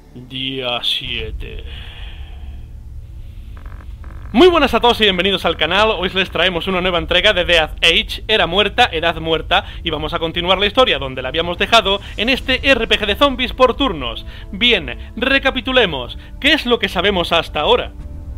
Día 7. Muy buenas a todos y bienvenidos al canal. Hoy les traemos una nueva entrega de Death Age, Era Muerta, Edad Muerta, y vamos a continuar la historia donde la habíamos dejado en este RPG de zombies por turnos. Bien, recapitulemos. ¿Qué es lo que sabemos hasta ahora?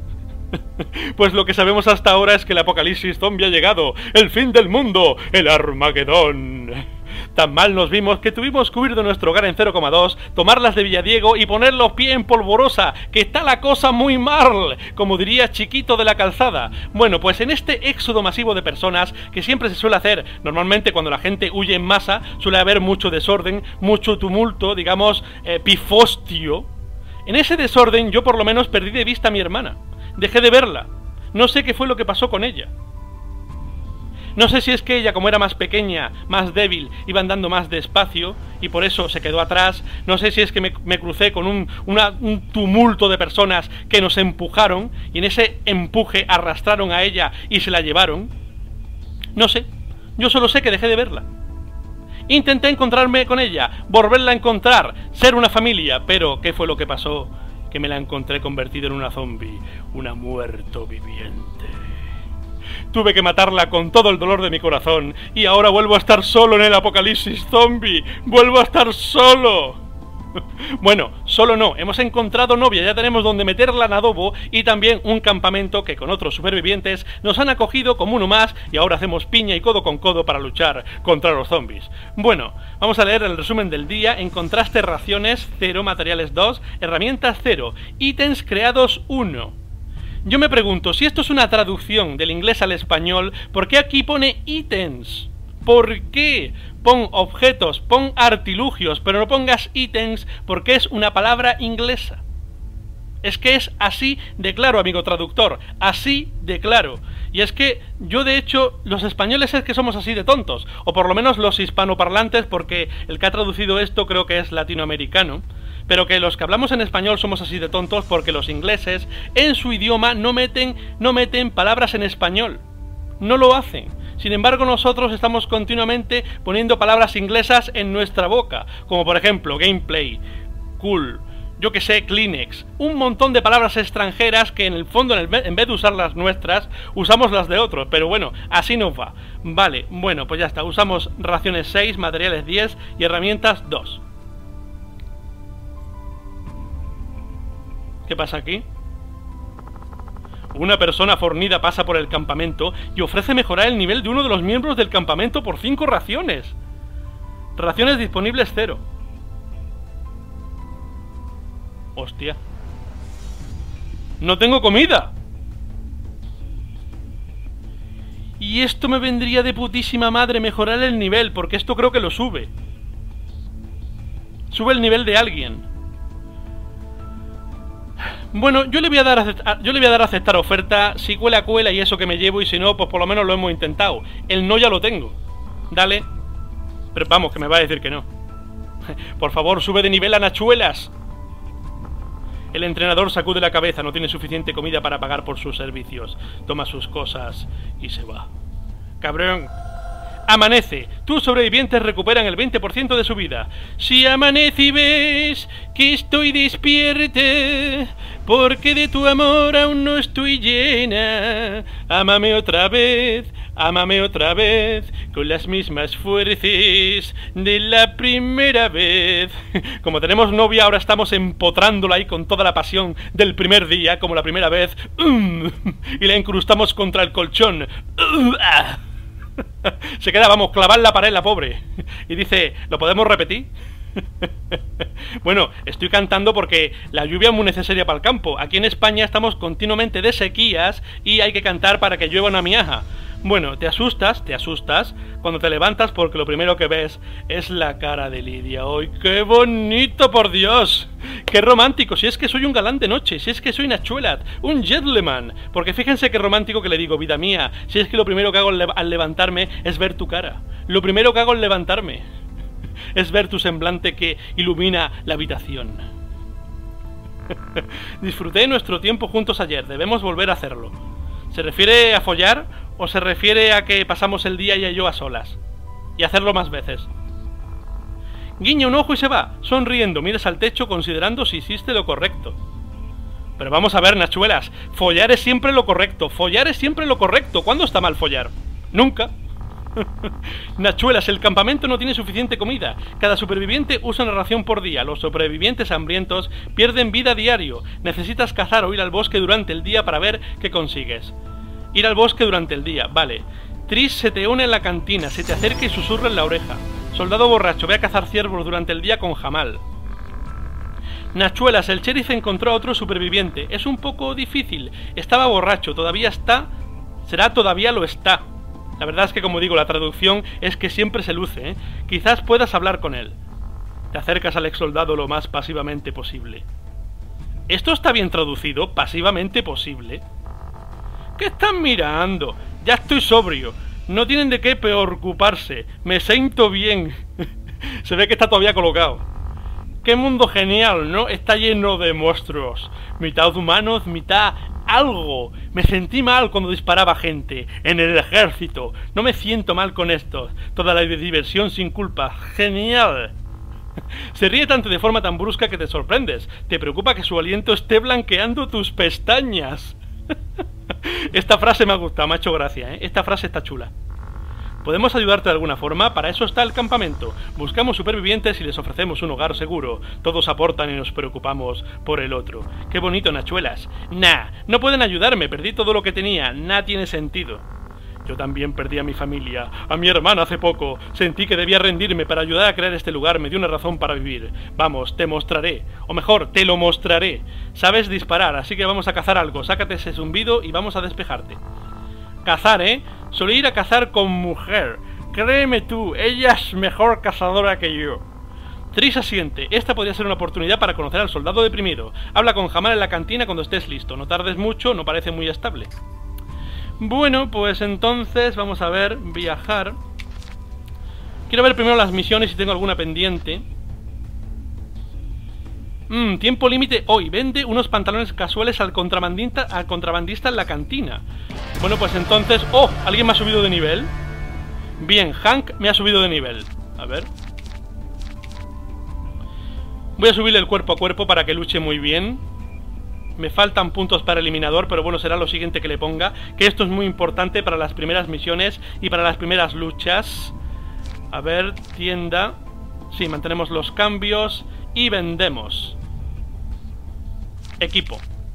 Pues lo que sabemos hasta ahora es que el apocalipsis zombie ha llegado, el fin del mundo, el Armagedón. Tan mal nos vimos que tuvimos que huir de nuestro hogar en 0,2, tomar las de Villadiego y poner los pies en polvorosa, que está la cosa muy mal, como diría Chiquito de la Calzada. Bueno, pues en este éxodo masivo de personas, que siempre se suele hacer, normalmente cuando la gente huye en masa, suele haber mucho desorden, mucho tumulto, digamos, pifostio. En ese desorden yo por lo menos perdí de vista a mi hermana. Dejé de verla. No sé qué fue lo que pasó con ella. No sé si es que ella, como era más pequeña, más débil, iba andando más despacio y por eso se quedó atrás. No sé si es que me crucé con un tumulto de personas que nos empujaron y en ese empuje arrastraron a ella y se la llevaron. No sé. Yo solo sé que dejé de verla. Intenté encontrarme con ella, volverla a encontrar, ser una familia, pero ¿qué fue lo que pasó? Que me la encontré convertida en una zombie, una muerto viviente. Tuve que matarla con todo el dolor de mi corazón y ahora vuelvo a estar solo en el apocalipsis zombie. ¡Vuelvo a estar solo! Bueno, solo no, hemos encontrado novia, ya tenemos donde meterla en adobo y también un campamento que con otros supervivientes nos han acogido como uno más y ahora hacemos piña y codo con codo para luchar contra los zombies. Bueno, vamos a leer el resumen del día. Encontraste raciones 0, materiales 2, herramientas 0, ítems creados 1. Yo me pregunto, si esto es una traducción del inglés al español, ¿por qué aquí pone ítems? ¿Por qué? Pon objetos, pon artilugios, pero no pongas ítems porque es una palabra inglesa. Es que es así de claro, amigo traductor, así de claro. Y es que yo, de hecho, los españoles es que somos así de tontos, o por lo menos los hispanoparlantes, porque el que ha traducido esto creo que es latinoamericano. Pero que los que hablamos en español somos así de tontos porque los ingleses en su idioma no meten palabras en español. No lo hacen. Sin embargo, nosotros estamos continuamente poniendo palabras inglesas en nuestra boca. Como por ejemplo, gameplay, cool, yo que sé, Kleenex. Un montón de palabras extranjeras que en el fondo, en vez de usar las nuestras, usamos las de otros. Pero bueno, así nos va. Vale, bueno, pues ya está. Usamos raciones 6, materiales 10 y herramientas 2. ¿Qué pasa aquí? Una persona fornida pasa por el campamento y ofrece mejorar el nivel de uno de los miembros del campamento por 5 raciones. Raciones disponibles 0. Hostia. ¡No tengo comida! Y esto me vendría de putísima madre mejorar el nivel, porque esto creo que lo sube. Sube el nivel de alguien. Bueno, yo le voy a dar a aceptar oferta. Si cuela, cuela y eso que me llevo. Y si no, pues por lo menos lo hemos intentado. El no ya lo tengo. Dale. Pero vamos, que me va a decir que no. Por favor, sube de nivel a Nachuelas. El entrenador sacude la cabeza. No tiene suficiente comida para pagar por sus servicios. Toma sus cosas y se va. Cabrón. Amanece. Tus sobrevivientes recuperan el 20% de su vida. Si amanece y ves que estoy despierta, porque de tu amor aún no estoy llena. Ámame otra vez, con las mismas fuerzas de la primera vez. Como tenemos novia, ahora estamos empotrándola ahí con toda la pasión del primer día, como la primera vez. Y la incrustamos contra el colchón. Se queda, vamos, clavar la pared, la pobre. Y dice, ¿lo podemos repetir? Bueno, estoy cantando porque la lluvia es muy necesaria para el campo. Aquí en España estamos continuamente de sequías y hay que cantar para que llueva una miaja. Bueno, te asustas cuando te levantas porque lo primero que ves es la cara de Lidia. ¡Ay, qué bonito, por Dios! ¡Qué romántico! Si es que soy un galán de noche, si es que soy Nachuelat, un gentleman. Porque fíjense qué romántico que le digo, vida mía. Si es que lo primero que hago al levantarme es ver tu cara. Lo primero que hago al levantarme es ver tu semblante que ilumina la habitación. Disfruté nuestro tiempo juntos ayer, debemos volver a hacerlo. ¿Se refiere a follar o se refiere a que pasamos el día ella y yo a solas? Y hacerlo más veces. Guiña un ojo y se va, sonriendo, miras al techo considerando si hiciste lo correcto. Pero vamos a ver, Nachuelas, follar es siempre lo correcto, follar es siempre lo correcto. ¿Cuándo está mal follar? Nunca. Nachuelas, el campamento no tiene suficiente comida. Cada superviviente usa una ración por día. Los supervivientes hambrientos pierden vida a diario. Necesitas cazar o ir al bosque durante el día para ver qué consigues. Ir al bosque durante el día, vale. Tris se te une en la cantina, se te acerca y susurra en la oreja. Soldado borracho, ve a cazar ciervos durante el día con Jamal. Nachuelas, el sheriff encontró a otro superviviente. Es un poco difícil. Estaba borracho, todavía está. Será todavía lo está. La verdad es que, como digo, la traducción es que siempre se luce, ¿eh? Quizás puedas hablar con él. Te acercas al ex soldado lo más pasivamente posible. ¿Esto está bien traducido? ¿Pasivamente posible? ¿Qué están mirando? Ya estoy sobrio. No tienen de qué preocuparse. Me siento bien. Se ve que está todavía colocado. ¡Qué mundo genial!, ¿no? Está lleno de monstruos. Mitad humanos, mitad algo. Me sentí mal cuando disparaba gente. En el ejército. No me siento mal con esto. Toda la diversión sin culpa. ¡Genial! Se ríe tanto de forma tan brusca que te sorprendes. Te preocupa que su aliento esté blanqueando tus pestañas. Esta frase me ha gustado, me ha hecho gracia, ¿eh? Esta frase está chula. ¿Podemos ayudarte de alguna forma? Para eso está el campamento. Buscamos supervivientes y les ofrecemos un hogar seguro. Todos aportan y nos preocupamos por el otro. ¡Qué bonito, Nachuelas! Nah, no pueden ayudarme, perdí todo lo que tenía. Nah, tiene sentido. Yo también perdí a mi familia, a mi hermana hace poco. Sentí que debía rendirme para ayudar a crear este lugar. Me dio una razón para vivir. Vamos, te mostraré. O mejor, te lo mostraré. Sabes disparar, así que vamos a cazar algo. Sácate ese zumbido y vamos a despejarte. Cazar, ¿eh? Solía ir a cazar con mujer. Créeme tú, ella es mejor cazadora que yo. Tris asiente. Esta podría ser una oportunidad para conocer al soldado deprimido. Habla con Jamal en la cantina cuando estés listo. No tardes mucho, no parece muy estable. Bueno, pues entonces vamos a ver, viajar. Quiero ver primero las misiones si tengo alguna pendiente. Tiempo límite hoy. Vende unos pantalones casuales al contrabandista en la cantina. Bueno, pues entonces... ¡Oh! ¿Alguien me ha subido de nivel? Bien, Hank me ha subido de nivel. A ver. Voy a subirle el cuerpo a cuerpo para que luche muy bien. Me faltan puntos para eliminador, pero bueno, será lo siguiente que le ponga. Que esto es muy importante para las primeras misiones y para las primeras luchas. A ver, tienda. Sí, mantenemos los cambios y vendemos. Equipo.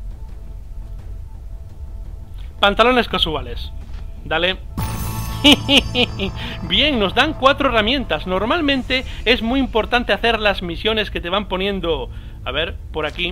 Pantalones casuales. Dale. Bien, nos dan 4 herramientas. Normalmente es muy importante hacer las misiones que te van poniendo... A ver, por aquí.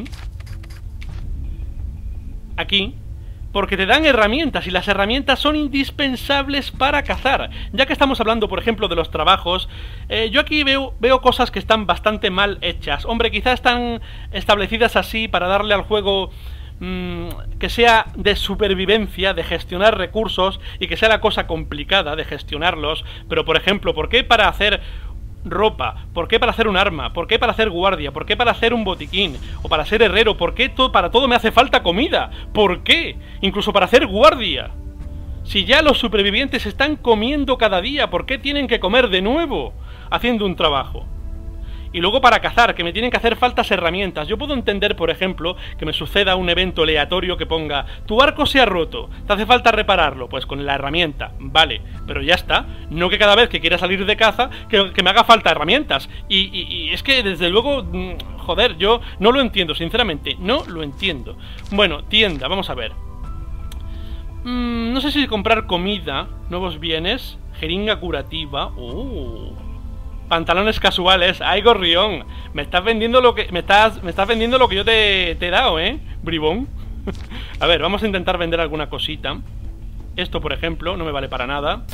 Aquí. Porque te dan herramientas y las herramientas son indispensables para cazar. Ya que estamos hablando, por ejemplo, de los trabajos, yo aquí veo cosas que están bastante mal hechas. Hombre, quizás están establecidas así para darle al juego que sea de supervivencia, de gestionar recursos y que sea la cosa complicada de gestionarlos. Pero, por ejemplo, ¿por qué para hacer ropa? ¿Por qué para hacer un arma? ¿Por qué para hacer guardia? ¿Por qué para hacer un botiquín? ¿O para ser herrero? ¿Por qué para todo me hace falta comida? ¿Por qué? Incluso para hacer guardia. Si ya los supervivientes están comiendo cada día, ¿por qué tienen que comer de nuevo haciendo un trabajo? Y luego para cazar, que me tienen que hacer faltas herramientas. Yo puedo entender, por ejemplo, que me suceda un evento aleatorio que ponga: tu arco se ha roto, te hace falta repararlo. Pues con la herramienta, vale, pero ya está. No que cada vez que quiera salir de caza, que me haga falta herramientas. Y es que, desde luego, joder, yo no lo entiendo, sinceramente, no lo entiendo. Bueno, tienda, vamos a ver. No sé si comprar comida, nuevos bienes, jeringa curativa... Pantalones casuales. ¡Ay, gorrión! Me estás vendiendo lo que... Me estás vendiendo lo que yo te he dado, ¿eh? Bribón. A ver, vamos a intentar vender alguna cosita. Esto, por ejemplo, no me vale para nada.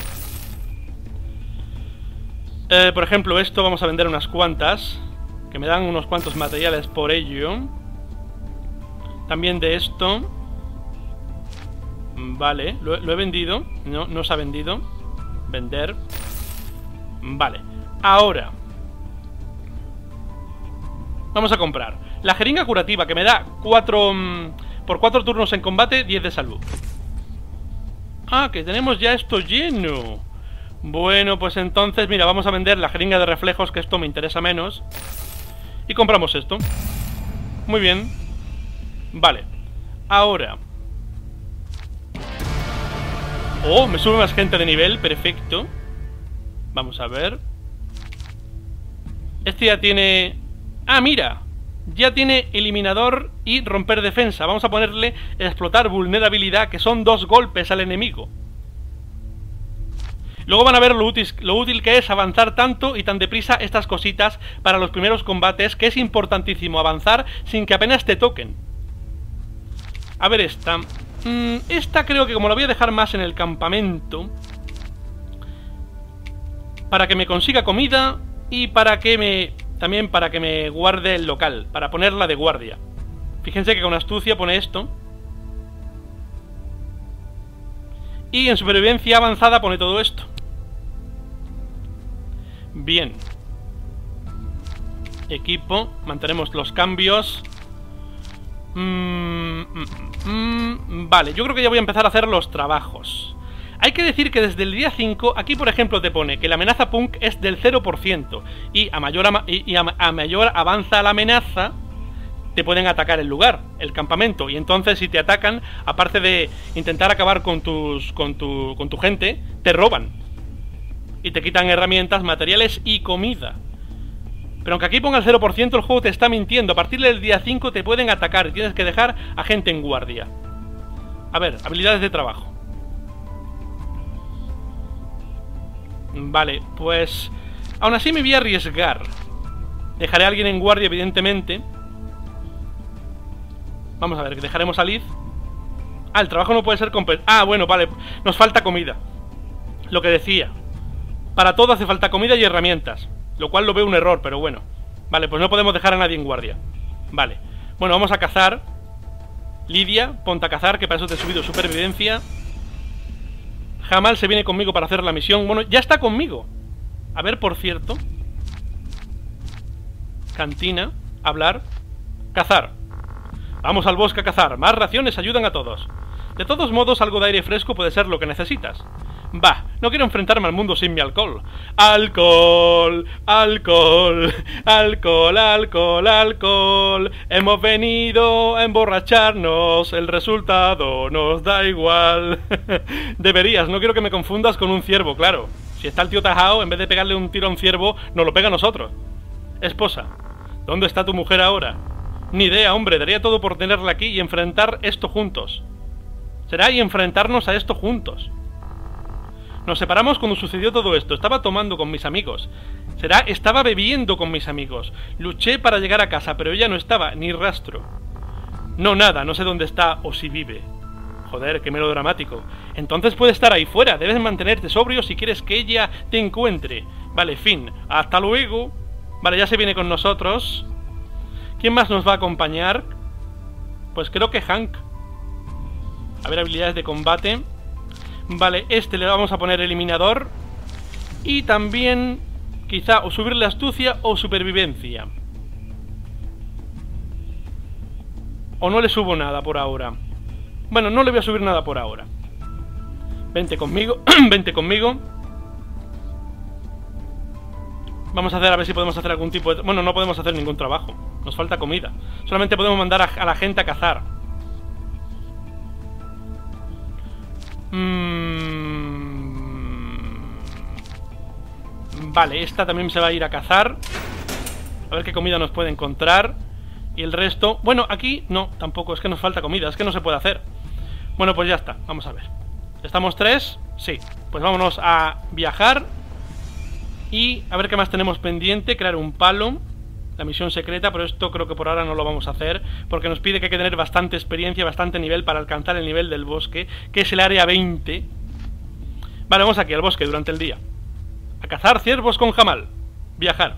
Por ejemplo, esto vamos a vender unas cuantas, que me dan unos cuantos materiales por ello. También de esto. Vale, lo he vendido. No se ha vendido. Vender. Vale. Ahora vamos a comprar la jeringa curativa, que me da 4... por 4 turnos en combate, 10 de salud. Ah, que tenemos ya esto lleno. Bueno, pues entonces, mira, vamos a vender la jeringa de reflejos, que esto me interesa menos. Y compramos esto. Muy bien. Vale. Ahora. Oh, me sube más gente de nivel, perfecto. Vamos a ver. Este ya tiene... Ah, mira. Ya tiene eliminador y romper defensa. Vamos a ponerle explotar vulnerabilidad, que son 2 golpes al enemigo. Luego van a ver lo útil que es avanzar tanto y tan deprisa estas cositas para los primeros combates, que es importantísimo avanzar sin que apenas te toquen. A ver esta. Esta creo que como la voy a dejar más en el campamento, para que me consiga comida y para que me... También para que me guarde el local, para ponerla de guardia. Fíjense que con astucia pone esto. Y en supervivencia avanzada pone todo esto. Bien. Equipo, mantenemos los cambios. Vale, yo creo que ya voy a empezar a hacer los trabajos. Hay que decir que desde el día 5, aquí por ejemplo te pone que la amenaza punk es del 0%. Y a mayor avanza la amenaza, te pueden atacar el lugar, el campamento. Y entonces si te atacan, aparte de intentar acabar con tu gente, te roban. Y te quitan herramientas, materiales y comida. Pero aunque aquí ponga el 0%, el juego te está mintiendo. A partir del día 5 te pueden atacar y tienes que dejar a gente en guardia. A ver, habilidades de trabajo. Vale, pues... Aún así me voy a arriesgar. Dejaré a alguien en guardia, evidentemente. Vamos a ver, que dejaremos a Liz. Ah, el trabajo no puede ser completo. Ah, bueno, vale, nos falta comida. Lo que decía. Para todo hace falta comida y herramientas. Lo cual lo veo un error, pero bueno. Vale, pues no podemos dejar a nadie en guardia. Vale, bueno, vamos a cazar. Lidia, ponte a cazar, que para eso te he subido supervivencia. Jamal se viene conmigo para hacer la misión. Bueno, ya está conmigo. A ver, por cierto. Cantina, hablar, cazar. Vamos al bosque a cazar. Más raciones ayudan a todos. De todos modos, algo de aire fresco puede ser lo que necesitas. Bah, no quiero enfrentarme al mundo sin mi alcohol. Alcohol, alcohol, alcohol, alcohol, alcohol. Hemos venido a emborracharnos, el resultado nos da igual. Deberías, no quiero que me confundas con un ciervo, claro. Si está el tío Tajao, en vez de pegarle un tiro a un ciervo, nos lo pega a nosotros. Esposa, ¿dónde está tu mujer ahora? Ni idea, hombre, daría todo por tenerla aquí y enfrentar esto juntos. Será y enfrentarnos a esto juntos. Nos separamos cuando sucedió todo esto. Estaba tomando con mis amigos. Estaba bebiendo con mis amigos. Luché para llegar a casa, pero ella no estaba, ni rastro. No, nada, no sé dónde está o si vive. Joder, qué melodramático. Entonces puede estar ahí fuera. Debes mantenerte sobrio si quieres que ella te encuentre. Vale, fin. Hasta luego. Vale, ya se viene con nosotros. ¿Quién más nos va a acompañar? Pues creo que Hank. A ver, habilidades de combate. Vale, este le vamos a poner eliminador. Y también quizá o subirle astucia o supervivencia. O no le subo nada por ahora. Bueno, no le voy a subir nada por ahora. Vente conmigo. Vente conmigo. Vamos a ver si podemos hacer algún tipo de... Bueno, no podemos hacer ningún trabajo. Nos falta comida. Solamente podemos mandar a la gente a cazar. Vale, esta también se va a ir a cazar. A ver qué comida nos puede encontrar. Y el resto... Bueno, aquí no, tampoco, es que nos falta comida. Es que no se puede hacer. Bueno, pues ya está, vamos a ver. ¿Estamos 3? Sí, pues vámonos a viajar. Y a ver qué más tenemos pendiente. Crear un palo. La misión secreta, pero esto creo que por ahora no lo vamos a hacer, porque nos pide que hay que tener bastante experiencia, bastante nivel para alcanzar el nivel del bosque, que es el área 20. Vale, vamos aquí al bosque durante el día. A cazar ciervos con Jamal. Viajar.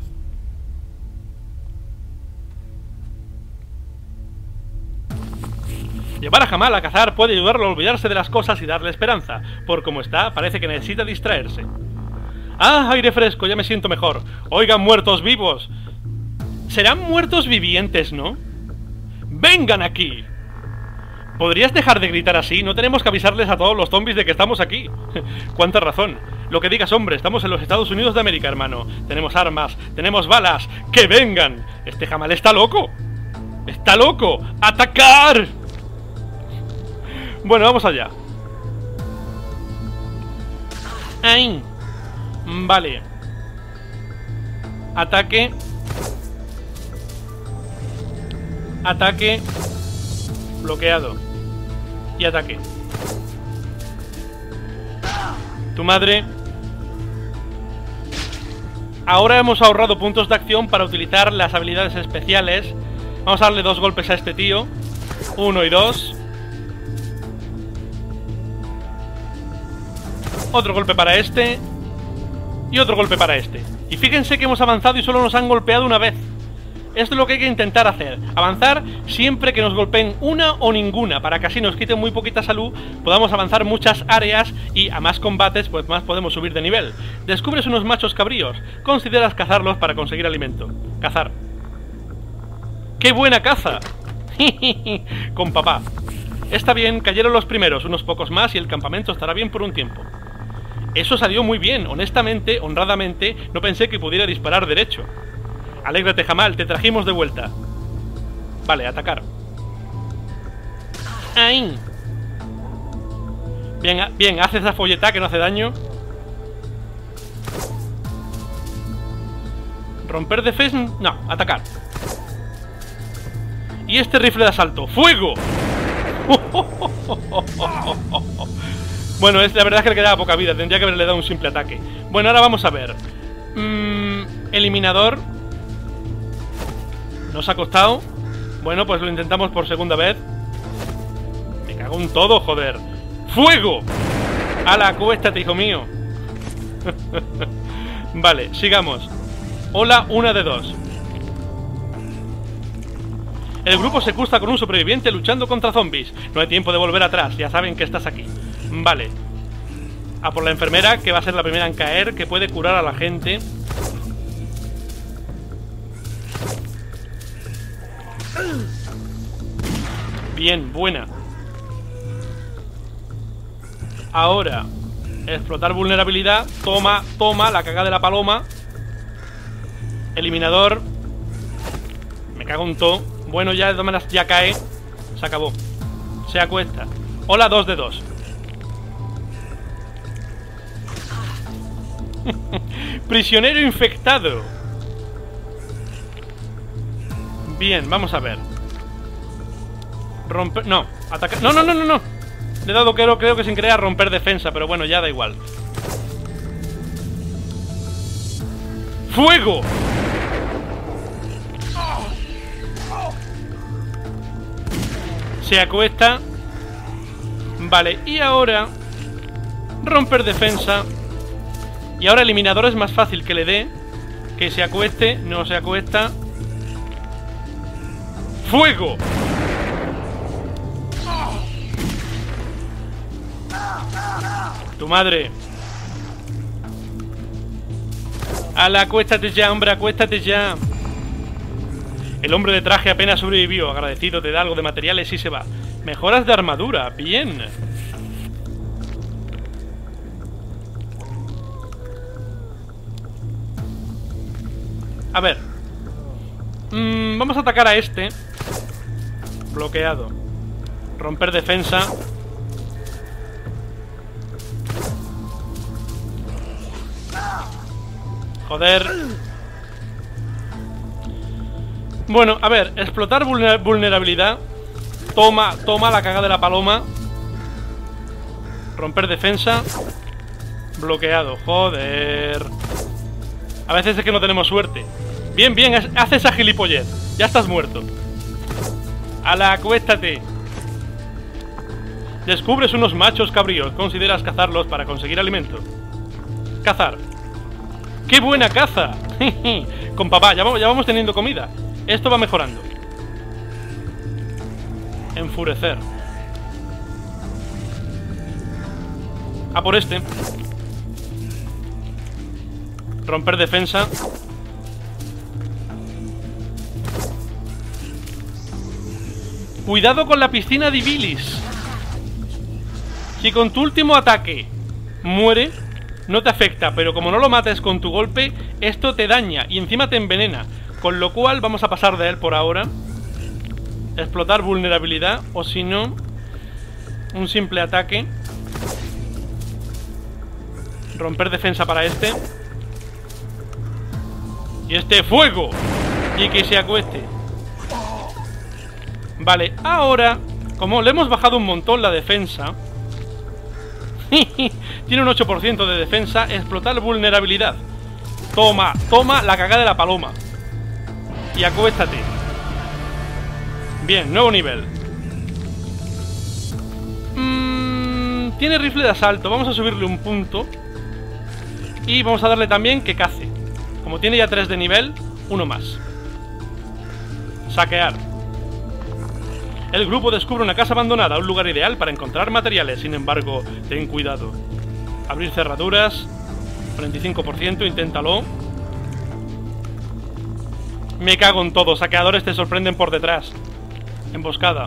Llevar a Jamal a cazar puede ayudarlo a olvidarse de las cosas y darle esperanza. Por como está, parece que necesita distraerse. ¡Ah, aire fresco! Ya me siento mejor. Oigan, muertos vivos. Serán muertos vivientes, ¿no? ¡Vengan aquí! ¿Podrías dejar de gritar así? No tenemos que avisarles a todos los zombies de que estamos aquí. Cuánta razón. Lo que digas, hombre, estamos en los Estados Unidos de América, hermano. Tenemos armas, tenemos balas. ¡Que vengan! Este Jamal está loco. ¡Está loco! ¡Atacar! Bueno, vamos allá. ¡Ay! Vale. Ataque. Ataque. Bloqueado. Y ataque. Tu madre. Ahora hemos ahorrado puntos de acción para utilizar las habilidades especiales. Vamos a darle 2 golpes a este tío. 1 y 2. Otro golpe para este. Y otro golpe para este. Y fíjense que hemos avanzado y solo nos han golpeado una vez. Esto es lo que hay que intentar hacer. Avanzar siempre que nos golpeen una o ninguna, para que así nos quiten muy poquita salud, podamos avanzar muchas áreas y a más combates, pues más podemos subir de nivel. Descubres unos machos cabríos. Consideras cazarlos para conseguir alimento. Cazar. ¡Qué buena caza! Con papá. Está bien, cayeron los primeros, unos pocos más y el campamento estará bien por un tiempo. Eso salió muy bien, honestamente, honradamente, no pensé que pudiera disparar derecho. Alégrate, Jamal, te trajimos de vuelta. Vale, atacar. ¡Ay! Bien, bien, haz esa folleta que no hace daño. Romper defensa... No, atacar. Y este rifle de asalto. ¡Fuego! Bueno, la verdad es que le quedaba poca vida. Tendría que haberle dado un simple ataque. Bueno, ahora vamos a ver. Eliminador. Nos ha costado. Bueno, pues lo intentamos por segunda vez. Me cago en todo, joder. ¡Fuego! ¡Hala, acuéstate, hijo mío! Vale, sigamos. Hola, 1 de 2. El grupo se cruza con un superviviente luchando contra zombies. No hay tiempo de volver atrás, ya saben que estás aquí. Vale. A por la enfermera, que va a ser la primera en caer, que puede curar a la gente. Bien, buena. Ahora, explotar vulnerabilidad. Toma, toma, la caga de la paloma. Eliminador. Me cago en todo. Bueno, ya de todas maneras ya cae. Se acabó. Se acuesta. Hola, 2 de 2. Prisionero infectado. Bien, vamos a ver. Romper... No, atacar... No, no, no, no, no. Le he dado creo que sin querer a romper defensa. Pero bueno, ya da igual. ¡Fuego! Se acuesta. Vale, y ahora romper defensa. Y ahora eliminador es más fácil que le dé. Que se acueste, no se acuesta. ¡Fuego! Tu madre. ¡Hala, acuéstate ya, hombre, acuéstate ya! El hombre de traje apenas sobrevivió. Agradecido, te da algo de materiales y se va. Mejoras de armadura, bien. A ver. Vamos a atacar a este. Bloqueado. Romper defensa. Joder. Bueno, a ver, explotar vulnerabilidad. Toma, toma la caga de la paloma. Romper defensa. Bloqueado, joder. A veces es que no tenemos suerte. Bien, bien, haz esa gilipollez. Ya estás muerto. ¡Hala, acuéstate! Descubres unos machos cabríos. Consideras cazarlos para conseguir alimento. Cazar. ¡Qué buena caza! Con papá, ya vamos teniendo comida. Esto va mejorando. Enfurecer. A por este. Romper defensa. Cuidado con la piscina de bilis. Si con tu último ataque muere, no te afecta, pero como no lo mates con tu golpe, esto te daña y encima te envenena. Con lo cual vamos a pasar de él por ahora. Explotar vulnerabilidad, o si no, un simple ataque. Romper defensa para este. Y este fuego. Y que se acueste. Vale, ahora, como le hemos bajado un montón la defensa, tiene un 8% de defensa. Explotar vulnerabilidad. Toma, toma la cagada de la paloma. Y acuéstate. Bien, nuevo nivel. Tiene rifle de asalto. Vamos a subirle un punto. Y vamos a darle también que cace. Como tiene ya 3 de nivel, uno más. Saquear. El grupo descubre una casa abandonada, un lugar ideal para encontrar materiales. Sin embargo, ten cuidado. Abrir cerraduras. 45%, inténtalo. Me cago en todo. Saqueadores te sorprenden por detrás. Emboscada.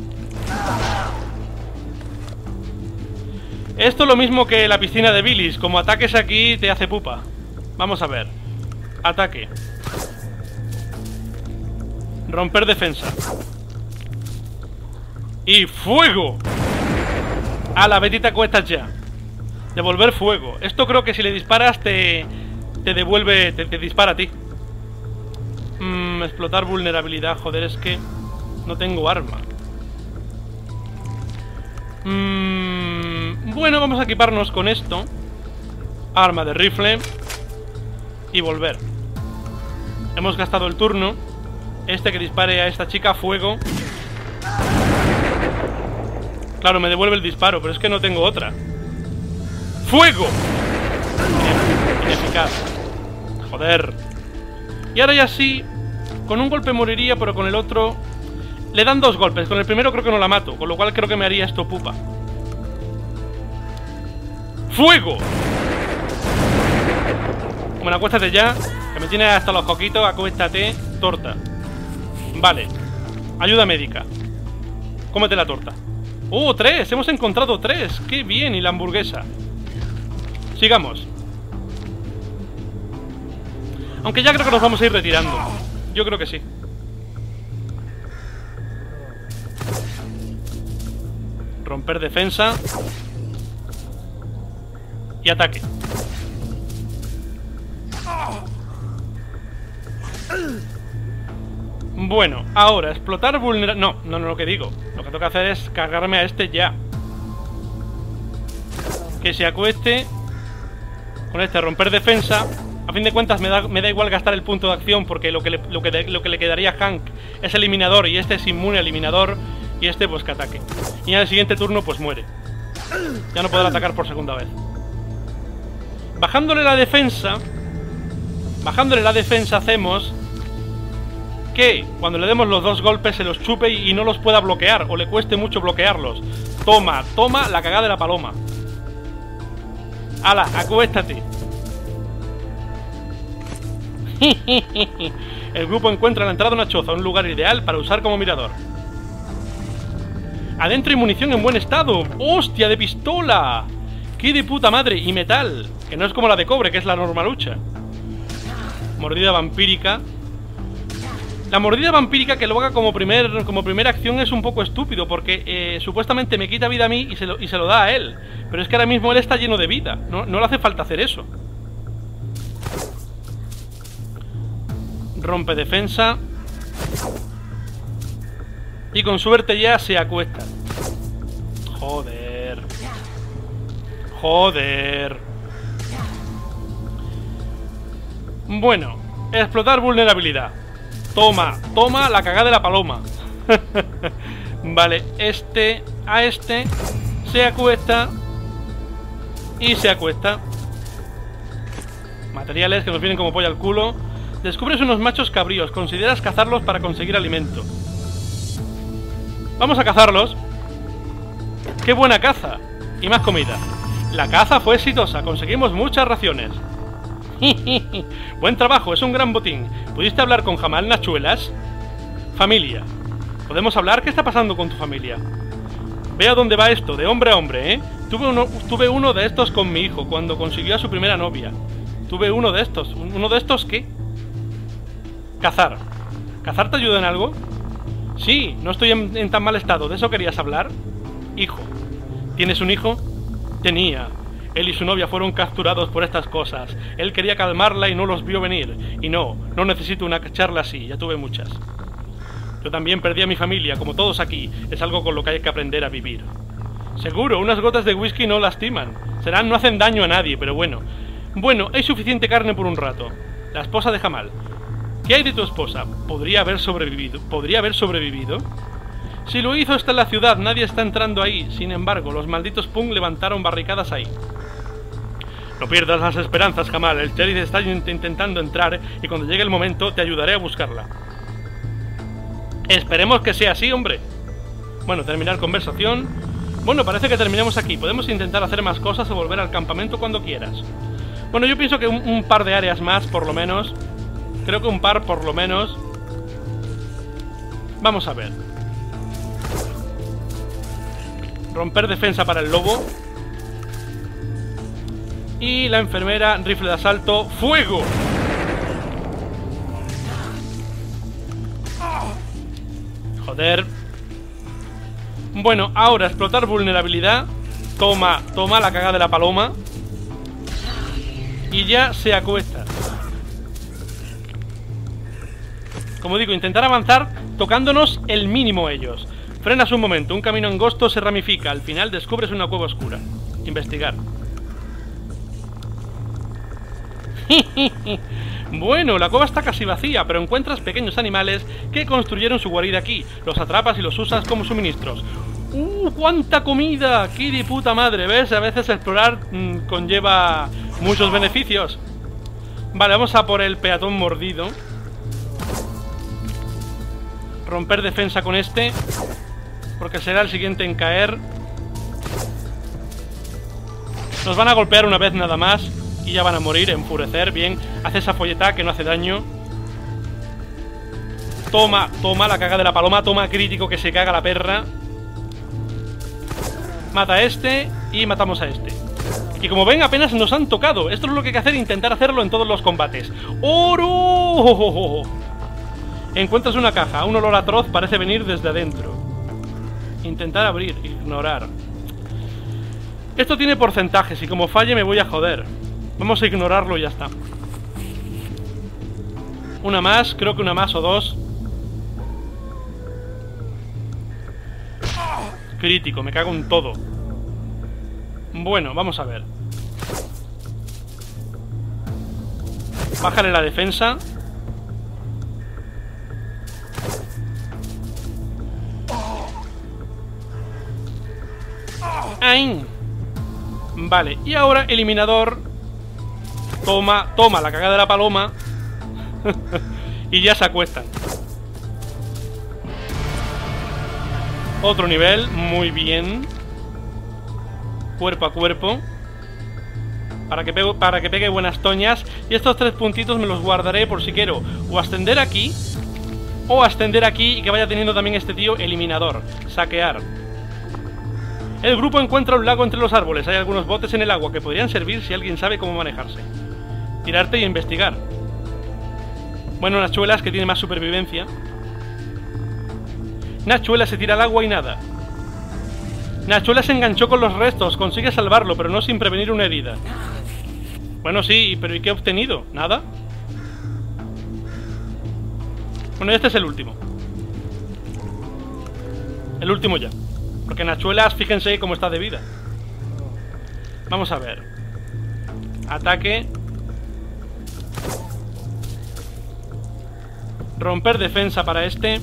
Esto es lo mismo que la piscina de bilis. Como ataques aquí te hace pupa. Vamos a ver. Ataque. Romper defensa. Y fuego. A la betita cuestas ya. Devolver fuego. Esto creo que si le disparas te devuelve, te dispara a ti. Explotar vulnerabilidad. Joder, es que no tengo arma. Bueno, vamos a equiparnos con esto. Arma de rifle. Y volver. Hemos gastado el turno. Este que dispare a esta chica, fuego. Claro, me devuelve el disparo, pero es que no tengo otra. ¡Fuego! Ineficaz. Joder. Y ahora ya sí. Con un golpe moriría, pero con el otro le dan 2 golpes. Con el primero creo que no la mato, con lo cual creo que me haría esto pupa. ¡Fuego! Bueno, acuéstate ya, que me tiene hasta los coquitos. Acuéstate, torta. Vale. Ayuda médica. Cómete la torta. ¡Oh, 3! Hemos encontrado 3. ¡Qué bien! Y la hamburguesa. Sigamos. Aunque ya creo que nos vamos a ir retirando. Yo creo que sí. Romper defensa. Y ataque. Bueno, ahora, explotar vulnerabilidad. No, lo que digo. Lo que tengo que hacer es cargarme a este ya. Que se acueste. Con este romper defensa. A fin de cuentas me da igual gastar el punto de acción, porque lo que le quedaría a Hank es eliminador y este es inmune a eliminador. Y este pues que ataque. Y en el siguiente turno pues muere. Ya no podrá atacar por segunda vez. Bajándole la defensa hacemos que cuando le demos los 2 golpes se los chupe y no los pueda bloquear, o le cueste mucho bloquearlos. Toma, toma la cagada de la paloma. ¡Hala, acuéstate! El grupo encuentra a la entrada de una choza, un lugar ideal para usar como mirador. Adentro hay munición en buen estado. ¡Hostia, de pistola! ¡Qué de puta madre! Y metal, que no es como la de cobre, que es la normalucha. Mordida vampírica. La mordida vampírica, que lo haga como primera acción, es un poco estúpido, porque supuestamente me quita vida a mí y se lo da a él. Pero es que ahora mismo él está lleno de vida. No le hace falta hacer eso. Rompe defensa. Y con suerte ya se acuesta. Joder. Joder. Bueno, explotar vulnerabilidad. Toma, toma la cagada de la paloma. Vale, a este se acuesta. Y se acuesta. Materiales que nos vienen como polla al culo. Descubres unos machos cabríos. Consideras cazarlos para conseguir alimento. Vamos a cazarlos. ¡Qué buena caza! Y más comida. La caza fue exitosa. Conseguimos muchas raciones. Buen trabajo, es un gran botín. ¿Pudiste hablar con Jamal Nachuelas? Familia. ¿Podemos hablar? ¿Qué está pasando con tu familia? Ve a dónde va esto, de hombre a hombre, ¿eh? Tuve uno de estos con mi hijo, cuando consiguió a su primera novia. Tuve uno de estos. ¿Uno de estos qué? Cazar. ¿Cazar te ayuda en algo? Sí, no estoy en tan mal estado. ¿De eso querías hablar? Hijo. ¿Tienes un hijo? Tenía. Él y su novia fueron capturados por estas cosas. Él quería calmarla y no los vio venir. Y no necesito una charla así, ya tuve muchas. Yo también perdí a mi familia, como todos aquí. Es algo con lo que hay que aprender a vivir. Seguro, unas gotas de whisky no lastiman. No hacen daño a nadie, pero bueno. Bueno, hay suficiente carne por un rato. La esposa de Jamal. ¿Qué hay de tu esposa? ¿Podría haber sobrevivido? ¿Podría haber sobrevivido? Si lo hizo, está en la ciudad, nadie está entrando ahí. Sin embargo, los malditos Punk levantaron barricadas ahí. No pierdas las esperanzas, Jamal. El sheriff está intentando entrar y cuando llegue el momento te ayudaré a buscarla. Esperemos que sea así, hombre. Bueno, terminar conversación. Bueno, parece que terminemos aquí. Podemos intentar hacer más cosas o volver al campamento cuando quieras. Bueno, yo pienso que un par de áreas más, por lo menos. Creo que un par, por lo menos. Vamos a ver. Romper defensa para el lobo. Y la enfermera, rifle de asalto. ¡Fuego! Joder. Bueno, ahora explotar vulnerabilidad. Toma la cagada de la paloma. Y ya se acuesta. Como digo, intentar avanzar tocándonos el mínimo ellos. Frenas un momento, un camino angosto se ramifica. Al final descubres una cueva oscura. Investigar. Bueno, la cueva está casi vacía, pero encuentras pequeños animales que construyeron su guarida aquí. Los atrapas y los usas como suministros. ¡Cuánta comida! ¡Qué de puta madre! ¿Ves? A veces explorar conlleva muchos beneficios. Vale, vamos a por el peatón mordido. Romper defensa con este, porque será el siguiente en caer. Nos van a golpear una vez nada más y ya van a morir, enfurecer. Bien, hace esa folletá que no hace daño. Toma la caga de la paloma. Toma crítico que se caga la perra. Mata a este y matamos a este. Y como ven, apenas nos han tocado. Esto es lo que hay que hacer, intentar hacerlo en todos los combates. ¡Oro! Encuentras una caja. Un olor atroz parece venir desde adentro. Intentar abrir, ignorar. Esto tiene porcentajes y como falle me voy a joder. Vamos a ignorarlo y ya está. Una más, creo que una más o dos. Crítico, me cago en todo. Bueno, vamos a ver. Bájale la defensa. ¡Ay! Vale, y ahora eliminador. Toma la cagada de la paloma. Y ya se acuestan. Otro nivel, muy bien. Cuerpo a cuerpo. Para que pegue buenas toñas. Y estos 3 puntitos me los guardaré por si quiero o ascender aquí, o ascender aquí y que vaya teniendo también este tío eliminador. Saquear. El grupo encuentra un lago entre los árboles. Hay algunos botes en el agua que podrían servir si alguien sabe cómo manejarse. Tirarte y investigar. Bueno, Nachuelas, que tiene más supervivencia. Nachuela se tira al agua y nada. Nachuela se enganchó con los restos. Consigue salvarlo, pero no sin prevenir una herida. Bueno, sí, pero ¿y qué he obtenido? ¿Nada? Bueno, este es el último. El último ya. Porque Nachuelas, fíjense cómo está de vida. Vamos a ver. Ataque. Romper defensa para este.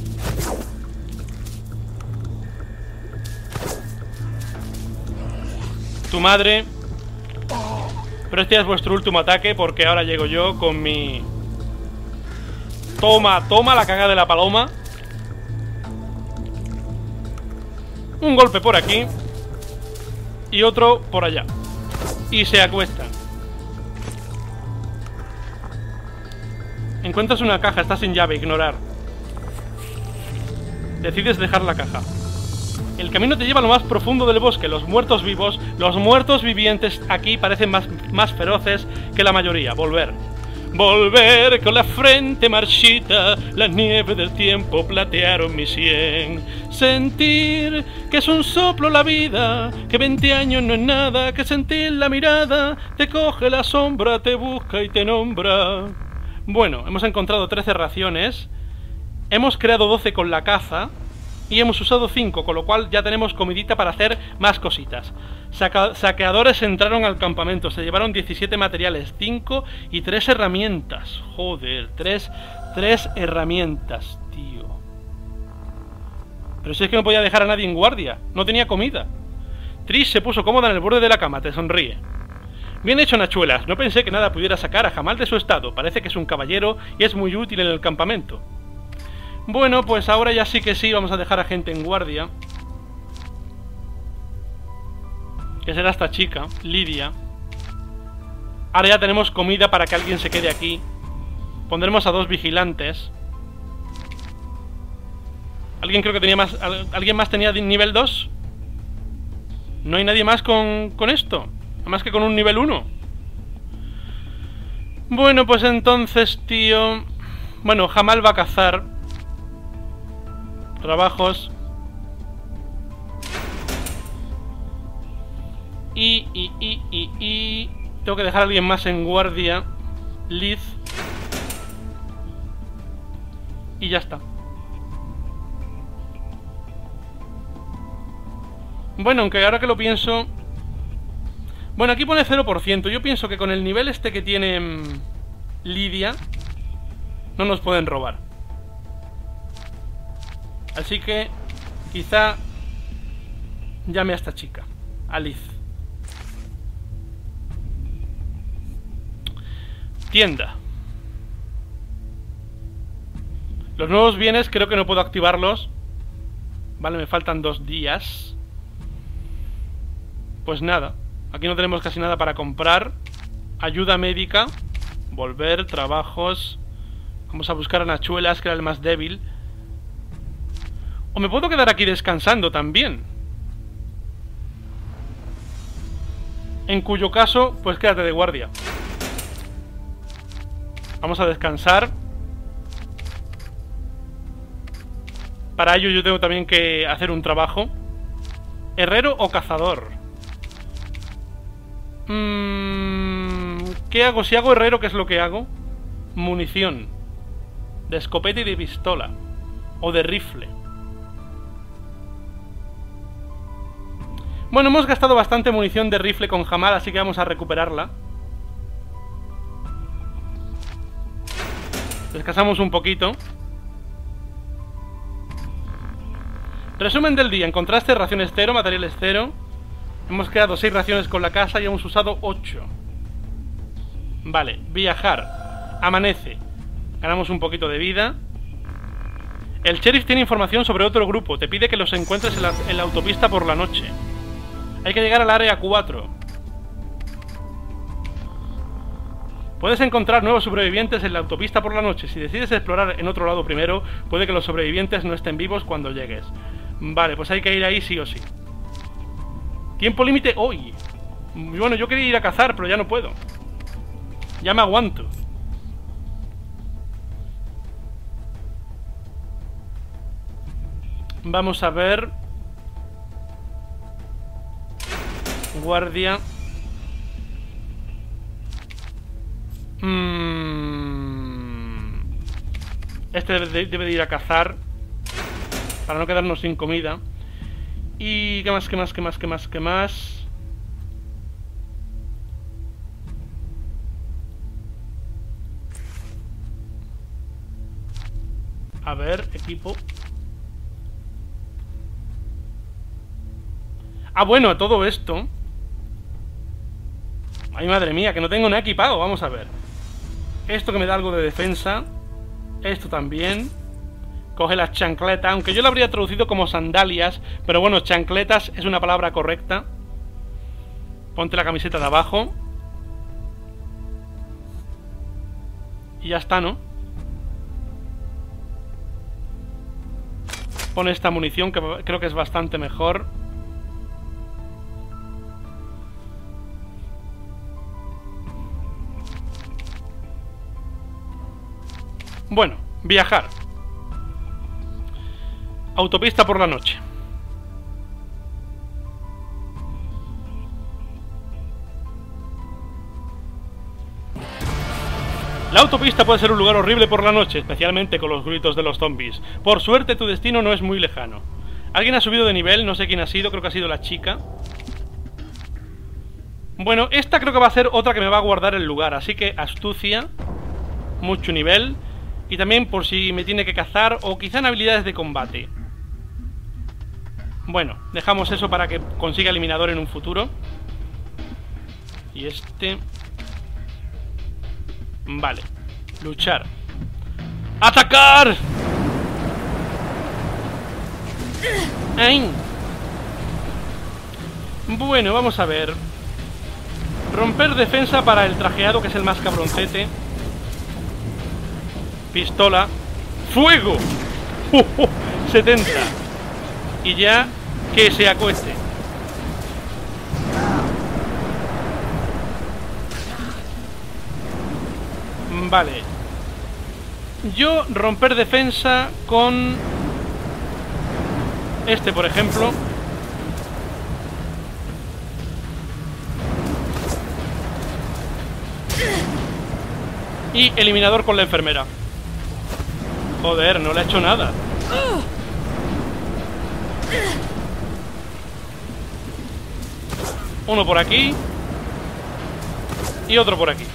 Tu madre. Pero este es vuestro último ataque, porque ahora llego yo con mi... Toma la caga de la paloma. Un golpe por aquí y otro por allá. Y se acuestan. Encuentras una caja, está sin llave, ignorar. decides dejar la caja. El camino te lleva a lo más profundo del bosque. Los muertos vivos, los muertos vivientes aquí parecen más feroces que la mayoría. Volver. Volver con la frente marchita, la nieve del tiempo platearon mi sien. Sentir que es un soplo la vida, que 20 años no es nada, que sentir la mirada, te coge la sombra, te busca y te nombra. Bueno, hemos encontrado 13 raciones, hemos creado 12 con la caza y hemos usado 5, con lo cual ya tenemos comidita para hacer más cositas. Saqueadores entraron al campamento, se llevaron 17 materiales, 5 y 3 herramientas. Joder, 3 herramientas, tío. Pero si es que no podía dejar a nadie en guardia, no tenía comida. Trish se puso cómoda en el borde de la cama, te sonríe. Bien hecho, Nachuelas, no pensé que nada pudiera sacar a Jamal de su estado, parece que es un caballero y es muy útil en el campamento. Bueno, pues ahora ya sí que sí, vamos a dejar a gente en guardia. Que será esta chica, Lidia. Ahora ya tenemos comida para que alguien se quede aquí. Pondremos a 2 vigilantes. ¿Alguien creo que tenía más? ¿Alguien más tenía nivel 2? ¿No hay nadie más con esto? Más que con un nivel 1. Bueno, pues entonces, tío... Bueno, Jamal va a cazar. Trabajos. Y tengo que dejar a alguien más en guardia. Liz. Y ya está. Bueno, aunque ahora que lo pienso... Bueno, aquí pone 0%. Yo pienso que con el nivel este que tiene Lidia no nos pueden robar. Así que quizá llame a esta chica, a Liz. Tienda. Los nuevos bienes creo que no puedo activarlos. Vale, me faltan 2 días. Pues nada, aquí no tenemos casi nada para comprar. Ayuda médica. Volver, trabajos. Vamos a buscar a Nachuelas, que era el más débil. O me puedo quedar aquí descansando también. En cuyo caso, pues quédate de guardia. Vamos a descansar. Para ello yo tengo también que hacer un trabajo. ¿Herrero o cazador? ¿Qué hago? Si hago herrero, ¿qué es lo que hago? Munición. De escopeta y de pistola. O de rifle. Bueno, hemos gastado bastante munición de rifle con Jamal, así que vamos a recuperarla. Descansamos un poquito. Resumen del día. Encontraste raciones 0, materiales 0. Hemos creado 6 raciones con la casa y hemos usado 8. Vale, viajar. Amanece. Ganamos un poquito de vida. El sheriff tiene información sobre otro grupo. Te pide que los encuentres en la autopista por la noche. Hay que llegar al área 4. Puedes encontrar nuevos sobrevivientes en la autopista por la noche. Si decides explorar en otro lado primero, puede que los sobrevivientes no estén vivos cuando llegues. Vale, pues hay que ir ahí sí o sí. Tiempo límite hoy. Bueno, yo quería ir a cazar, pero ya no puedo. Ya me aguanto. Vamos a ver. Guardia. Este debe de ir a cazar para no quedarnos sin comida. Y ¿qué más? ¿Qué más? A ver, equipo. Ah, bueno, todo esto. Ay, madre mía, que no tengo nada equipado. Vamos a ver. Esto que me da algo de defensa. Esto también. Coge las chancletas, aunque yo lo habría traducido como sandalias, pero bueno, chancletas es una palabra correcta. Ponte la camiseta de abajo. Y ya está, ¿no? Pon esta munición que creo que es bastante mejor. Bueno, viajar. Autopista por la noche. La autopista puede ser un lugar horrible por la noche, especialmente con los gritos de los zombies. Por suerte tu destino no es muy lejano. Alguien ha subido de nivel, no sé quién ha sido, creo que ha sido la chica. Bueno, esta creo que va a ser otra que me va a guardar el lugar, así que astucia, mucho nivel, y también por si me tiene que cazar o quizá en habilidades de combate. Bueno, dejamos eso para que consiga eliminador en un futuro. Y este... Vale, luchar. ¡Atacar! ¡Ay! Bueno, vamos a ver. Romper defensa para el trajeado, que es el más cabroncete. Pistola. ¡Fuego! 70. Y ya que se acueste. Vale. Yo romper defensa con este, por ejemplo. Y eliminador con la enfermera. Joder, no le ha hecho nada. Uno por aquí y otro por aquí.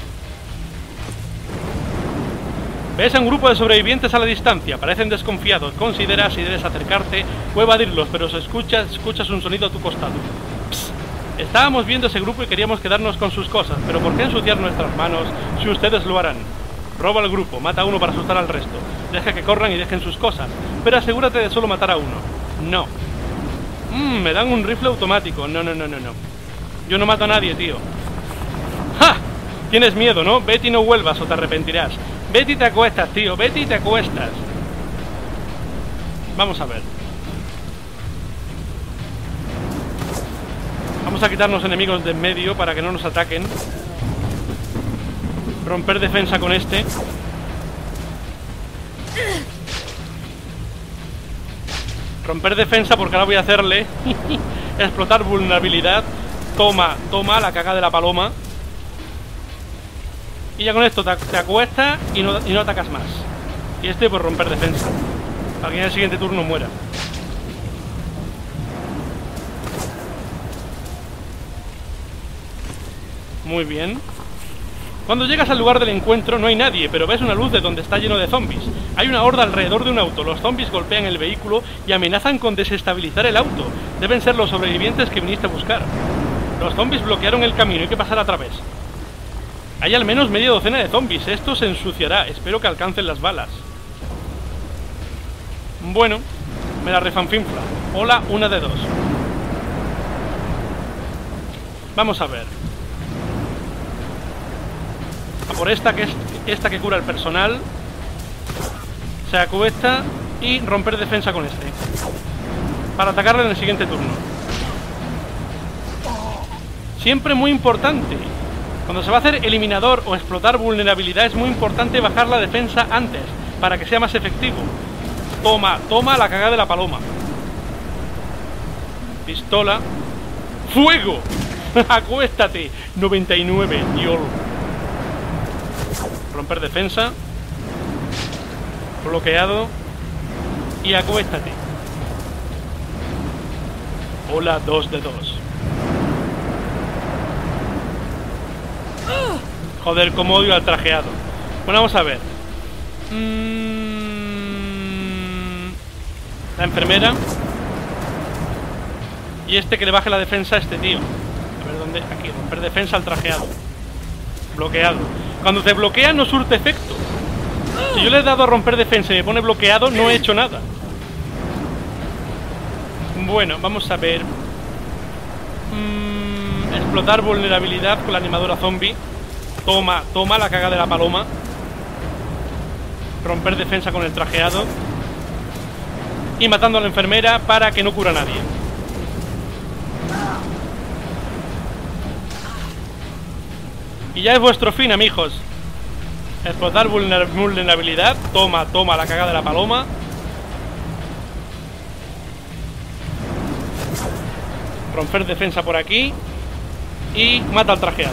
Ves a un grupo de sobrevivientes a la distancia. Parecen desconfiados. Considera si debes acercarte o evadirlos, pero si escuchas un sonido a tu costado. Psst. Estábamos viendo ese grupo y queríamos quedarnos con sus cosas, pero ¿por qué ensuciar nuestras manos si ustedes lo harán? Roba al grupo, mata a uno para asustar al resto. Deja que corran y dejen sus cosas, pero asegúrate de solo matar a uno. No. Me dan un rifle automático. No. Yo no mato a nadie, tío. ¡Ja! Tienes miedo, ¿no? Vete y no vuelvas o te arrepentirás. Vete y te acuestas, tío. Vete y te acuestas. Vamos a ver. Vamos a quitarnos enemigos de en medio para que no nos ataquen. Romper defensa con este. Romper defensa porque ahora voy a hacerle explotar vulnerabilidad. Toma la caga de la paloma. Y ya con esto te acuestas y no atacas más. Y este pues romper defensa, para que en el siguiente turno muera. Muy bien. Cuando llegas al lugar del encuentro no hay nadie, pero ves una luz de donde está lleno de zombies. Hay una horda alrededor de un auto. Los zombies golpean el vehículo y amenazan con desestabilizar el auto. Deben ser los sobrevivientes que viniste a buscar. Los zombies bloquearon el camino, hay que pasar a través. Hay al menos media docena de zombies. Esto se ensuciará. Espero que alcancen las balas. Bueno, me la refanfinfla. Hola, una de dos. Vamos a ver. A por esta, que es esta que cura el personal. Se acuesta y romper defensa con este, para atacarle en el siguiente turno. Siempre muy importante. Cuando se va a hacer eliminador o explotar vulnerabilidad es muy importante bajar la defensa antes, para que sea más efectivo. Toma la cagada de la paloma. Pistola. ¡Fuego! ¡Acuéstate! 99, diol. Romper defensa. Bloqueado. Y acuéstate. Hola, 2 de 2. Joder, cómo odio al trajeado. Bueno, vamos a ver. La enfermera. Y este que le baje la defensa a este tío. A ver dónde. Aquí, romper defensa al trajeado. Bloqueado. Cuando te bloquea no surte efecto. Si yo le he dado a romper defensa y me pone bloqueado, no he hecho nada. Bueno, vamos a ver. Explotar vulnerabilidad con la animadora zombie. Toma la caga de la paloma. Romper defensa con el trajeado. Y matando a la enfermera para que no cura a nadie. Y ya es vuestro fin, amigos. Explotar vulnerabilidad. Toma, toma la cagada de la paloma. Romper defensa por aquí. Y mata al trajeado.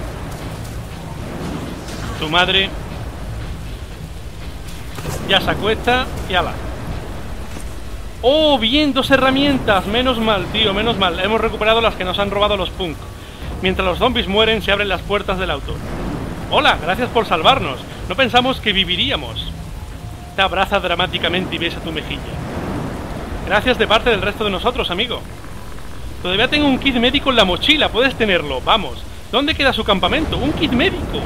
Tu madre. Ya se acuesta y ala. ¡Oh, bien! 2 herramientas. Menos mal, tío, menos mal. Hemos recuperado las que nos han robado los punk. Mientras los zombies mueren, se abren las puertas del auto. Hola, gracias por salvarnos. No pensamos que viviríamos. Te abraza dramáticamente y besa tu mejilla. Gracias de parte del resto de nosotros, amigo. Todavía tengo un kit médico en la mochila. Puedes tenerlo, vamos. ¿Dónde queda su campamento? ¡Un kit médico!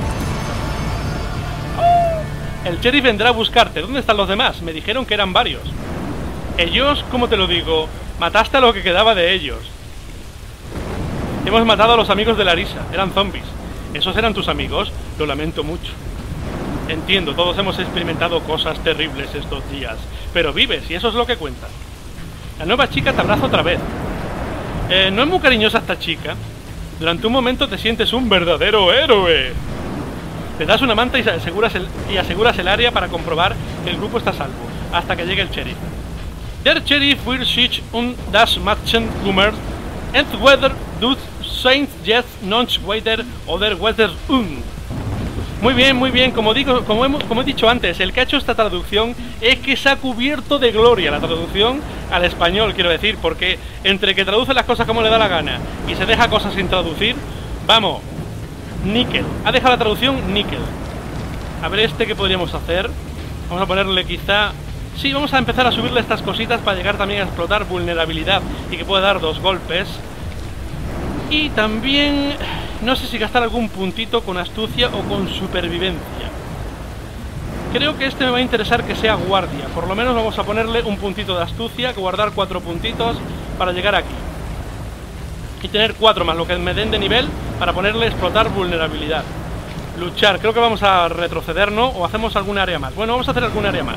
¡Oh! El sheriff vendrá a buscarte. ¿Dónde están los demás? Me dijeron que eran varios. Ellos, ¿cómo te lo digo? Mataste a lo que quedaba de ellos. Hemos matado a los amigos de Larissa. Eran zombies. ¿Esos eran tus amigos? Lo lamento mucho. Entiendo, todos hemos experimentado cosas terribles estos días. Pero vives, y eso es lo que cuenta. La nueva chica te abraza otra vez. No es muy cariñosa esta chica. Durante un momento te sientes un verdadero héroe. Te das una manta y aseguras el área para comprobar que el grupo está a salvo, hasta que llegue el sheriff. Der Sheriff will sich das Matchen kümmern, entweder du seid jetzt noch weiter oder weiter Muy bien, como he dicho antes, el que ha hecho esta traducción es que se ha cubierto de gloria la traducción al español, quiero decir, porque entre que traduce las cosas como le da la gana y se deja cosas sin traducir, vamos, níquel, ha dejado la traducción níquel. A ver ¿qué podríamos hacer? Vamos a ponerle quizá... Sí, vamos a empezar a subirle estas cositas para llegar también a explotar vulnerabilidad y que pueda dar 2 golpes. Y también... no sé si gastar algún puntito con astucia o con supervivencia. Creo que me va a interesar que sea guardia. Por lo menos vamos a ponerle un puntito de astucia, guardar 4 puntitos para llegar aquí. Y tener 4 más lo que me den de nivel para ponerle explotar vulnerabilidad. Luchar, creo que vamos a retroceder, ¿no? O hacemos algún área más. Bueno, vamos a hacer algún área más.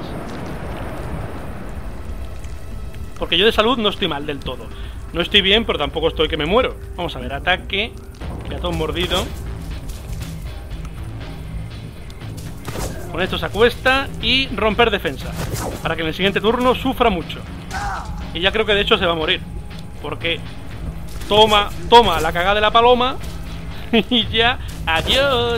Porque yo de salud no estoy mal del todo. No estoy bien, pero tampoco estoy que me muero. Vamos a ver, ataque. Peatón mordido. Con esto se acuesta. Y romper defensa. Para que en el siguiente turno sufra mucho. Y ya creo que de hecho se va a morir. Porque toma la cagada de la paloma. Y ya, adiós.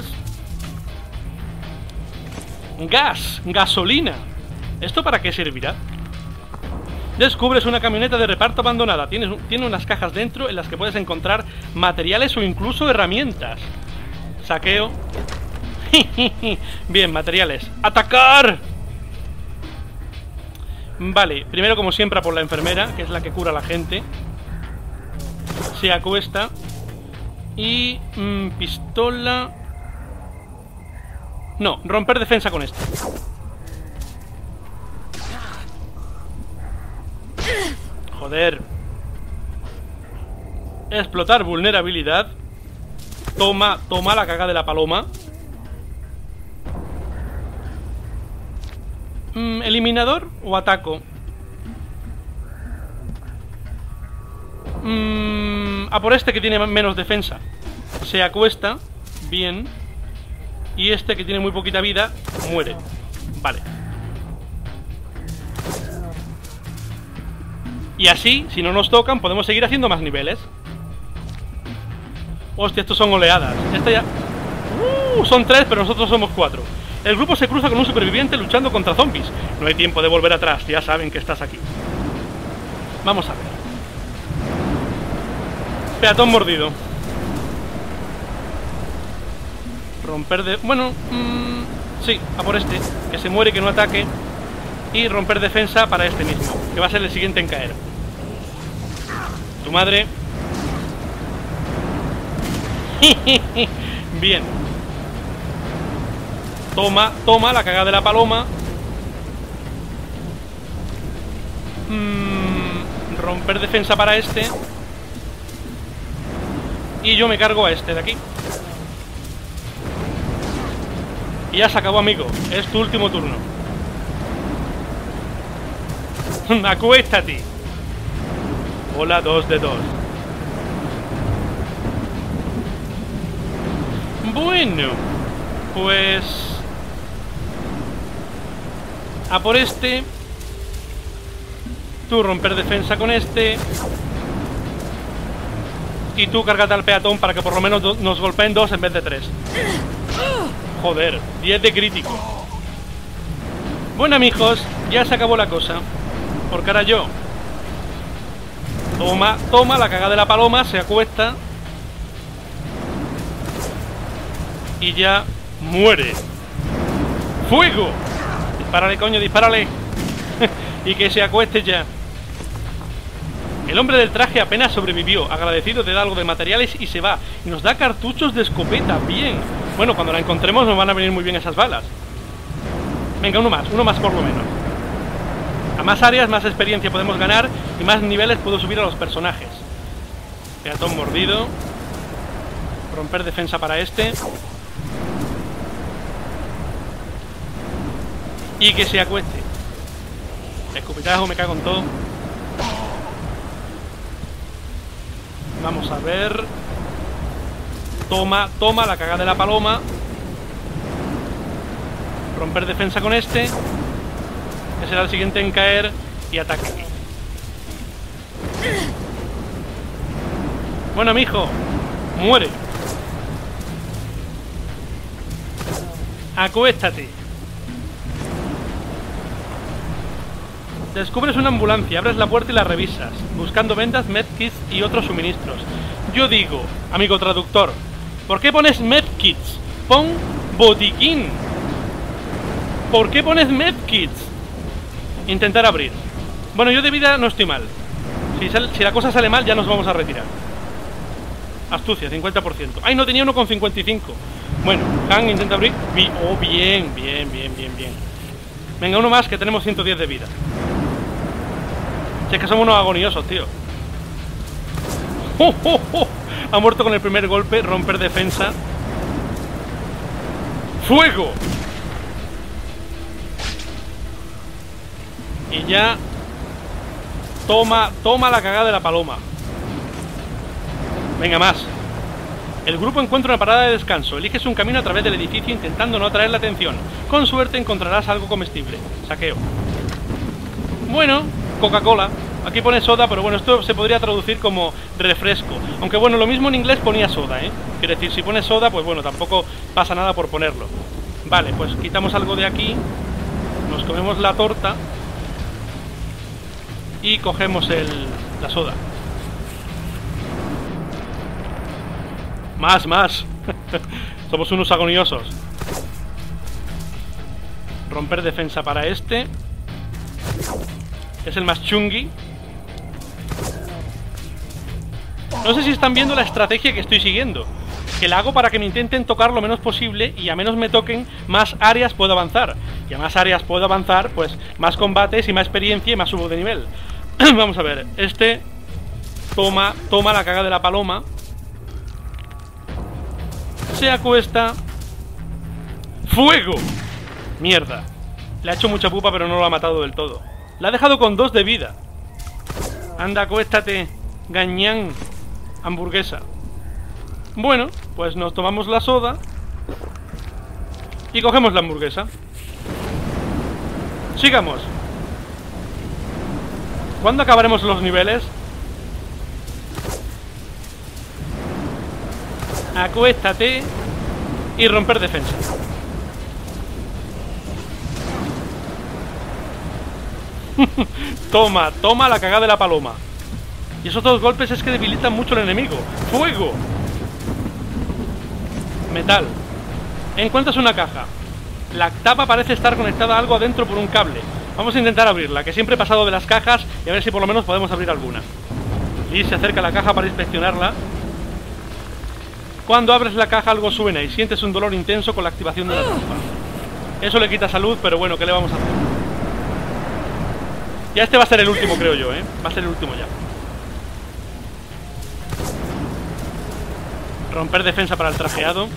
Gas, gasolina. ¿Esto para qué servirá? Descubres una camioneta de reparto abandonada. Tiene unas cajas dentro en las que puedes encontrar materiales o incluso herramientas. Saqueo. Bien, materiales. ¡Atacar! Vale, primero como siempre por la enfermera, que es la que cura a la gente. Se acuesta. Y... pistola... No, romper defensa con esto. Joder. Explotar vulnerabilidad. Toma la caga de la paloma. ¿Eliminador o ataco? A por este que tiene menos defensa. Se acuesta. Bien. Y este que tiene muy poquita vida muere. Vale. Y así, si no nos tocan, podemos seguir haciendo más niveles. Hostia, estos son oleadas. Este ya... son 3, pero nosotros somos 4. El grupo se cruza con un superviviente luchando contra zombies. No hay tiempo de volver atrás, ya saben que estás aquí. Vamos a ver. Peatón mordido. Romper de... Bueno, sí, a por este. Que se muere, que no ataque. Y romper defensa para este mismo, que va a ser el siguiente en caer. Tu madre. Bien. Toma la cagada de la paloma. Romper defensa para este. Y yo me cargo a este de aquí. Y ya se acabó, amigo. Es tu último turno. Acuéstate. Hola, 2 de 2. Bueno, pues... a por este. Tú romper defensa con este. Y tú cárgate al peatón para que por lo menos nos golpeen 2 en vez de 3. Joder, 10 de crítico. Bueno, amigos, ya se acabó la cosa. Porque ahora yo... Toma la cagada de la paloma, se acuesta. Y ya muere. ¡Fuego! Dispárale, coño, dispárale. Y que se acueste ya. El hombre del traje apenas sobrevivió. Agradecido te da algo de materiales y se va. Y nos da cartuchos de escopeta. Bien. Bueno, cuando la encontremos nos van a venir muy bien esas balas. Venga, uno más por lo menos. A más áreas, más experiencia podemos ganar y más niveles puedo subir a los personajes. Peatón mordido. Romper defensa para este. Y que se acueste. Escupitajo, me cago en todo. Vamos a ver. Toma la cagada de la paloma. Romper defensa con este. Que será el siguiente en caer. Y ataque. Bueno, mijo. Muere. Acuéstate. Descubres una ambulancia, abres la puerta y la revisas, buscando vendas, medkits y otros suministros. Yo digo, amigo traductor, ¿por qué pones medkits? Pon botiquín. ¿Por qué pones medkits? Intentar abrir. Bueno, yo de vida no estoy mal. Si la cosa sale mal ya nos vamos a retirar. Astucia, 50%. ¡Ay, no tenía uno con 55! Bueno, Han intenta abrir. Oh, bien. Venga, uno más que tenemos 110 de vida. Si es que somos unos agoniosos, tío. Ha muerto con el primer golpe. Romper defensa. ¡Fuego! Y ya. Toma la cagada de la paloma. Venga, más. El grupo encuentra una parada de descanso. Eliges un camino a través del edificio intentando no atraer la atención. Con suerte encontrarás algo comestible. Saqueo. Bueno, Coca-Cola. Aquí pone soda, pero bueno, esto se podría traducir como refresco. Aunque bueno, lo mismo en inglés ponía soda, ¿eh? Quiere decir, si pone soda, pues bueno, tampoco pasa nada por ponerlo. Vale, pues quitamos algo de aquí. Nos comemos la torta. Y cogemos la soda. Más. Somos unos agoniosos. Romper defensa para este. Es el más chungui. No sé si están viendo la estrategia que estoy siguiendo. Que la hago para que me intenten tocar lo menos posible. Y a menos me toquen, más áreas puedo avanzar. Y a más áreas puedo avanzar, pues más combates y más experiencia y más subo de nivel. Vamos a ver. Este toma la caga de la paloma. Se acuesta. ¡Fuego! Mierda. Le ha hecho mucha pupa pero no lo ha matado del todo. La ha dejado con 2 de vida. Anda, acuéstate, gañán. Hamburguesa. Bueno, pues nos tomamos la soda. Y cogemos la hamburguesa. Sigamos. ¿Cuándo acabaremos los niveles? Acuéstate. Y romper defensa. Toma la cagada de la paloma. Y esos 2 golpes es que debilitan mucho al enemigo. ¡Fuego! Metal. Encuentras una caja. La tapa parece estar conectada a algo adentro por un cable. Vamos a intentar abrirla, que siempre he pasado de las cajas y a ver si por lo menos podemos abrir alguna. Liz se acerca a la caja para inspeccionarla. Cuando abres la caja algo suena y sientes un dolor intenso con la activación de la trampa. Eso le quita salud, pero bueno, ¿qué le vamos a hacer? Ya este va a ser el último, creo yo, ¿eh? Va a ser el último ya. Romper defensa para el trajeado.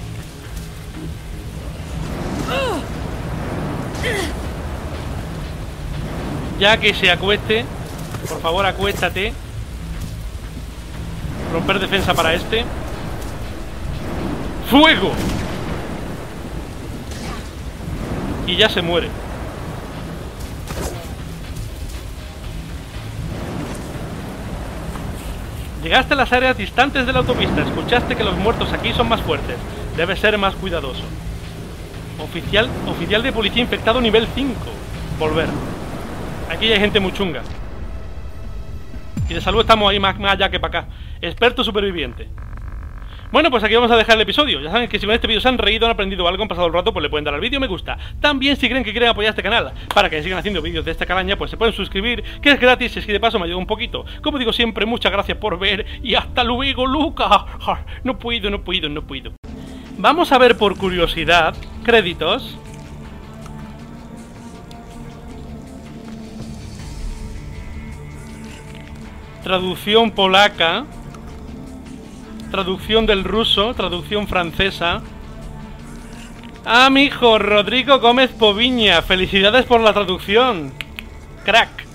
Ya que se acueste. Por favor, acuéstate. Romper defensa para este. ¡Fuego! Y ya se muere. Llegaste a las áreas distantes de la autopista. Escuchaste que los muertos aquí son más fuertes. Debes ser más cuidadoso. Oficial de policía infectado nivel 5. Volver. Aquí hay gente muy chunga. Y de salud estamos ahí más allá que para acá. Experto superviviente. Bueno, pues aquí vamos a dejar el episodio. Ya saben que si con este vídeo se han reído, han aprendido algo, han pasado el rato, pues le pueden dar al vídeo me gusta. También si creen que quieren apoyar este canal para que sigan haciendo vídeos de esta calaña, pues se pueden suscribir, que es gratis, y de paso me ayuda un poquito. Como digo siempre, muchas gracias por ver y hasta luego, Luca. No puedo. Vamos a ver por curiosidad créditos. Traducción polaca. Traducción del ruso, traducción francesa. Ah, mijo, Rodrigo Gómez Poviña. Felicidades por la traducción. Crack.